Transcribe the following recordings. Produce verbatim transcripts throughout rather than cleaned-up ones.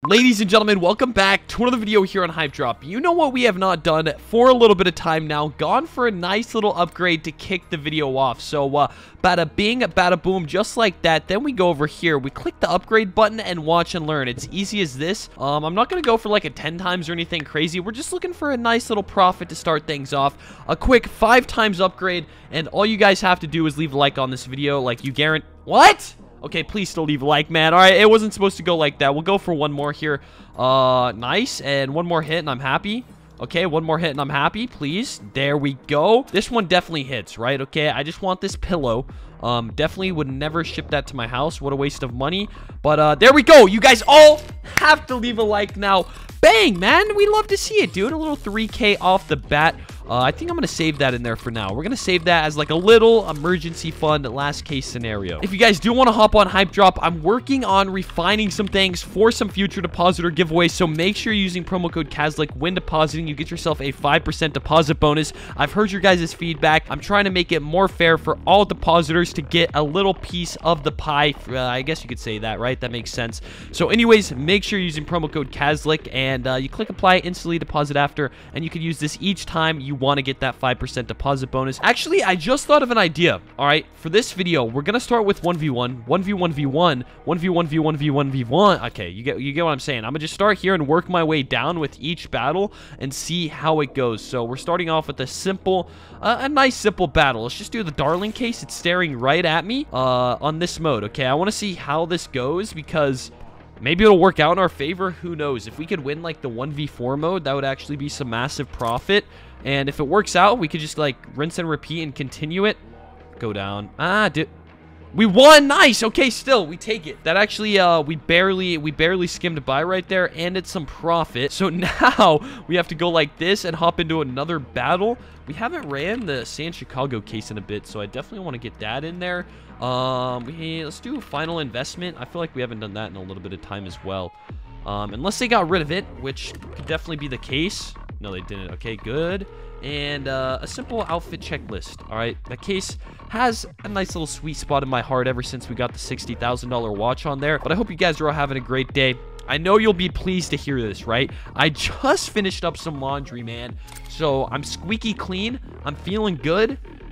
Ladies and gentlemen, welcome back to another video here on Hype Drop. You know what we have not done for a little bit of time now? Gone for a nice little upgrade to kick the video off. So, uh, bada bing, bada boom, just like that. Then we go over here. We click the upgrade button and watch and learn. It's easy as this. Um, I'm not going to go for like a ten times or anything crazy. We're just looking for a nice little profit to start things off. A quick five times upgrade. And all you guys have to do is leave a like on this video. Like you guarantee... What? Okay, please still leave a like, man. All right, it wasn't supposed to go like that. We'll go for one more here. Uh, nice. And one more hit, and I'm happy. Okay, one more hit, and I'm happy. Please. There we go. This one definitely hits, right? Okay, I just want this pillow. Um, definitely would never ship that to my house. What a waste of money. But, uh, there we go. You guys all have to leave a like now. Bang, man. We love to see it, dude. A little three K off the bat. Uh, I think I'm going to save that in there for now. We're going to save that as like a little emergency fund last case scenario. If you guys do want to hop on Hype Drop, I'm working on refining some things for some future depositor giveaways. So make sure you're using promo code Kazlik when depositing. You get yourself a five percent deposit bonus. I've heard your guys' feedback. I'm trying to make it more fair for all depositors to get a little piece of the pie. Uh, I guess you could say that, right? That makes sense. So anyways, make sure you're using promo code Kazlik and uh, you click apply, instantly deposit after, and you can use this each time you want to get that five percent deposit bonus. Actually, I just thought of an idea. All right, for this video, we're going to start with one v one, one v one v one, one v one v one v one v one. Okay, you get you get what I'm saying. I'm going to just start here and work my way down with each battle and see how it goes. So we're starting off with a simple, uh, a nice simple battle. Let's just do the Darling case. It's staring right at me uh, on this mode. Okay, I want to see how this goes because... maybe it'll work out in our favor. Who knows? If we could win like the one v four mode, that would actually be some massive profit. And if it works out, we could just like rinse and repeat and continue it. Go down. Ah, did we won? Nice. Okay, still we take it. That actually, uh, we barely, we barely skimmed by right there, and it's some profit. So now we have to go like this and hop into another battle. We haven't ran the San Chicago case in a bit, so I definitely want to get that in there. Um, we, let's do a final investment. I feel like we haven't done that in a little bit of time as well. Um, unless they got rid of it, which could definitely be the case. No, they didn't. Okay, good. And uh, a simple outfit checklist. All right, that case has a nice little sweet spot in my heart ever since we got the sixty thousand dollar watch on there. But I hope you guys are all having a great day. I know you'll be pleased to hear this, right? I just finished up some laundry, man. So I'm squeaky clean. I'm feeling good.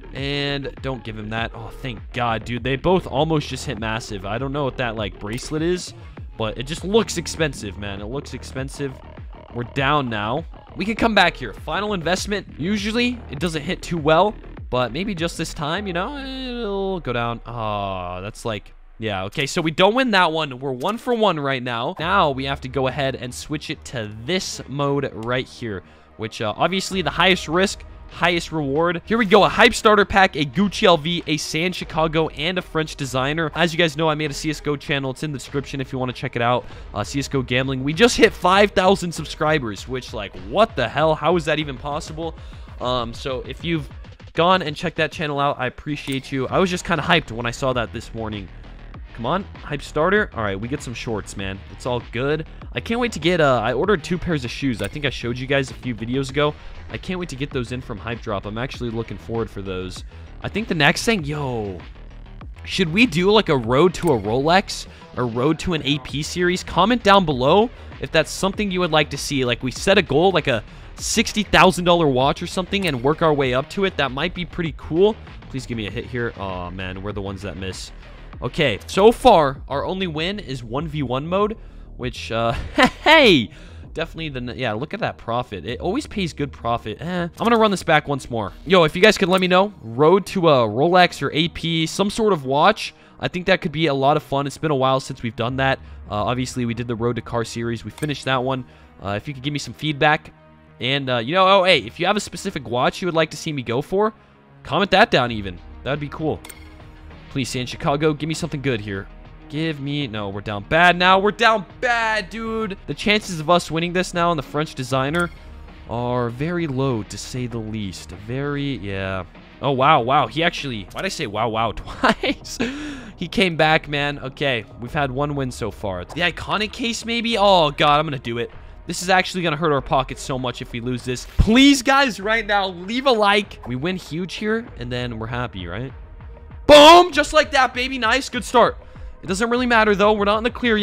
And don't give him that. Oh, thank God, dude. They both almost just hit massive. I don't know what that, like, bracelet is. But it just looks expensive, man. It looks expensive. We're down now. We can come back here. Final investment. Usually, it doesn't hit too well. But maybe just this time, you know, it'll go down. Oh, that's like... yeah, okay, so we don't win that one. We're one for one right now. Now we have to go ahead and switch it to this mode right here, which uh, obviously the highest risk, highest reward. Here we go, a Hype Starter Pack, a Gucci L V, a San Chicago, and a French designer. As you guys know, I made a C S G O channel. It's in the description if you want to check it out. Uh, C S G O Gambling. We just hit five thousand subscribers, which, like, what the hell? How is that even possible? Um, so if you've gone and checked that channel out, I appreciate you. I was just kind of hyped when I saw that this morning. Come on, Hype Starter. All right, we get some shorts, man. It's all good. I can't wait to get, uh, I ordered two pairs of shoes. I think I showed you guys a few videos ago. I can't wait to get those in from Hype Drop. I'm actually looking forward for those. I think the next thing, yo, should we do like a road to a Rolex or road to an A P series? Comment down below if that's something you would like to see. Like we set a goal, like a sixty thousand dollar watch or something and work our way up to it. That might be pretty cool. Please give me a hit here. Oh, man, we're the ones that miss. Okay, so far, our only win is one v one mode, which, uh, hey, definitely the, yeah, look at that profit. It always pays good profit. Eh, I'm going to run this back once more. Yo, if you guys could let me know, road to a Rolex or A P, some sort of watch, I think that could be a lot of fun. It's been a while since we've done that. Uh, obviously, we did the Road to Car series. We finished that one. Uh, if you could give me some feedback. And, uh, you know, oh, hey, if you have a specific watch you would like to see me go for, comment that down even. That'd be cool. Please, San Chicago, give me something good here. Give me... no, we're down bad now. We're down bad, dude. The chances of us winning this now on the French designer are very low, to say the least. Very... yeah. Oh, wow, wow. He actually... why'd I say wow, wow twice? He came back, man. Okay, we've had one win so far. The iconic case, maybe? Oh, God, I'm going to do it. This is actually going to hurt our pockets so much if we lose this. Please, guys, right now, leave a like. We win huge here, and then we're happy, right? Boom! Just like that, baby. Nice. Good start. It doesn't really matter, though. We're not in the clear yet.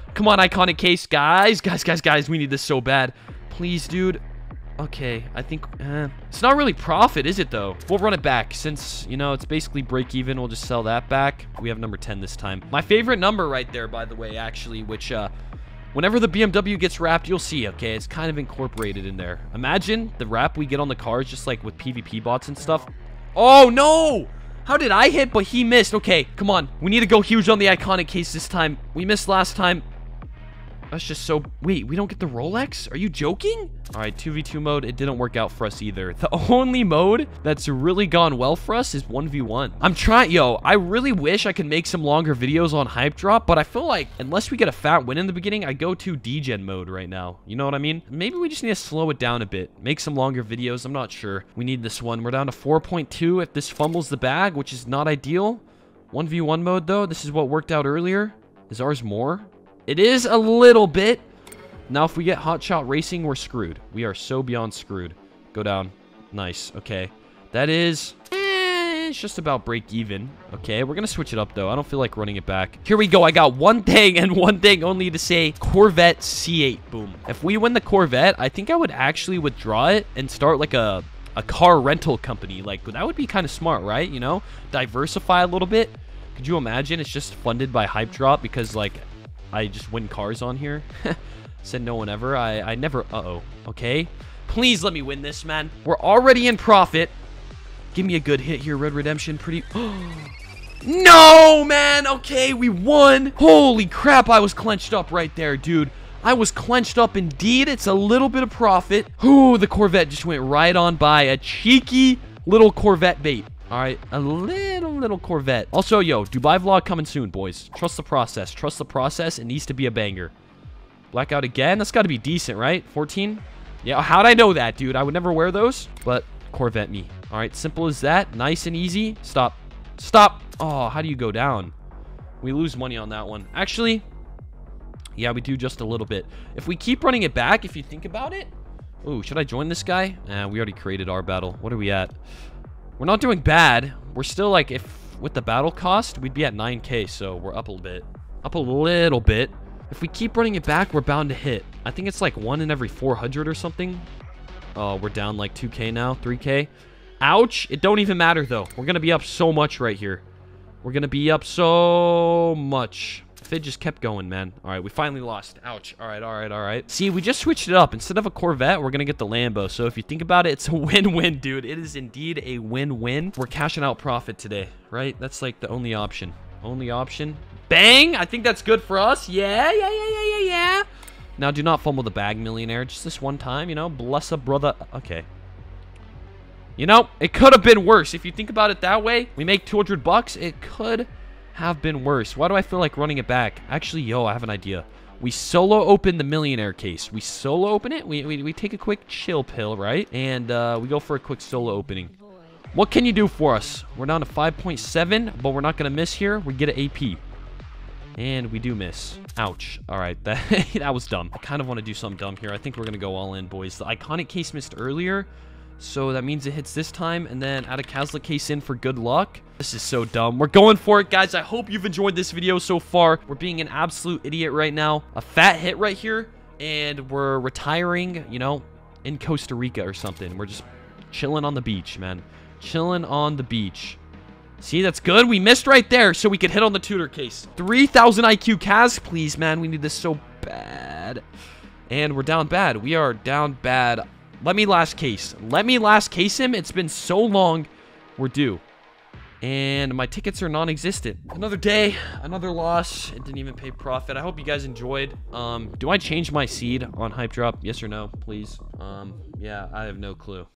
Come on, iconic case, guys. Guys, guys, guys, we need this so bad. Please, dude. Okay, I think... Uh, it's not really profit, is it, though? We'll run it back. Since, you know, it's basically break even, we'll just sell that back. We have number ten this time. My favorite number right there, by the way, actually, which, uh... whenever the B M W gets wrapped, you'll see, okay? It's kind of incorporated in there. Imagine the wrap we get on the cars, just like with PvP bots and stuff. Oh, no! How did I hit, but he missed? Okay, come on. We need to go huge on the iconic case this time. We missed last time. That's just so... Wait, we don't get the Rolex? Are you joking? All right, two v two mode. It didn't work out for us either. The only mode that's really gone well for us is one v one. I'm trying... Yo, I really wish I could make some longer videos on Hype Drop, but I feel like unless we get a fat win in the beginning, I go to degen mode right now. You know what I mean? Maybe we just need to slow it down a bit. Make some longer videos. I'm not sure. We need this one. We're down to four point two if this fumbles the bag, which is not ideal. one v one mode, though. This is what worked out earlier. Is ours more? It is a little bit. Now, if we get Hot Shot Racing, we're screwed. We are so beyond screwed. Go down. Nice. Okay. That is... Eh, it's just about break even. Okay, we're going to switch it up, though. I don't feel like running it back. Here we go. I got one thing and one thing only to say. Corvette C eight. Boom. If we win the Corvette, I think I would actually withdraw it and start like a, a car rental company. Like, that would be kind of smart, right? You know? Diversify a little bit. Could you imagine it's just funded by Hype Drop because, like... I just win cars on here. Said no one ever. I, I never... Uh-oh. Okay. Please let me win this, man. We're already in profit. Give me a good hit here, Red Redemption. Pretty... No, man. Okay, we won. Holy crap, I was clenched up right there, dude. I was clenched up indeed. It's a little bit of profit. Ooh, the Corvette just went right on by. A cheeky little Corvette bait. All right, a little, little Corvette. Also, yo, Dubai vlog coming soon, boys. Trust the process. Trust the process. It needs to be a banger. Blackout again? That's got to be decent, right? fourteen? Yeah, how'd I know that, dude? I would never wear those, but Corvette me. All right, simple as that. Nice and easy. Stop. Stop. Oh, how do you go down? We lose money on that one. Actually, yeah, we do just a little bit. If we keep running it back, if you think about it. Ooh, should I join this guy? Nah, we already created our battle. What are we at? We're not doing bad. We're still like, if with the battle cost, we'd be at nine K, so we're up a little bit. Up a little bit. If we keep running it back, we're bound to hit. I think it's like one in every four hundred or something. Oh, we're down like two K now, three K. Ouch. It don't even matter, though. We're going to be up so much right here. We're going to be up so much. If it just kept going, man. All right, we finally lost. Ouch. All right, all right, all right. See, we just switched it up. Instead of a Corvette, we're going to get the Lambo. So if you think about it, it's a win-win, dude. It is indeed a win-win. We're cashing out profit today, right? That's like the only option. Only option. Bang! I think that's good for us. Yeah, yeah, yeah, yeah, yeah, yeah. Now, do not fumble the bag, millionaire. Just this one time, you know? Bless a brother. Okay. You know, it could have been worse. If you think about it that way, we make two hundred bucks. It could have been worse. Why do I feel like running it back? Actually, yo, I have an idea. We solo open the millionaire case. We solo open it. We, we, we take a quick chill pill, right? And uh, we go for a quick solo opening. What can you do for us? We're down to five point seven, but we're not going to miss here. We get an A P. And we do miss. Ouch. All right, that, that was dumb. I kind of want to do something dumb here. I think we're going to go all in, boys. The iconic case missed earlier. So that means it hits this time, and then add a Kazla case in for good luck. This is so dumb. We're going for it, guys. I hope you've enjoyed this video so far. We're being an absolute idiot right now. A fat hit right here, and we're retiring, you know, in Costa Rica or something. We're just chilling on the beach, man. Chilling on the beach. See, that's good. We missed right there, so we could hit on the tutor case. three thousand I Q Kaz, please, man. We need this so bad. And we're down bad. We are down bad. Let me last case. Let me last case him. It's been so long. We're due. And my tickets are non-existent. Another day. Another loss. It didn't even pay profit. I hope you guys enjoyed. Um, do I change my seed on Hype Drop? Yes or no, please? Um, yeah, I have no clue.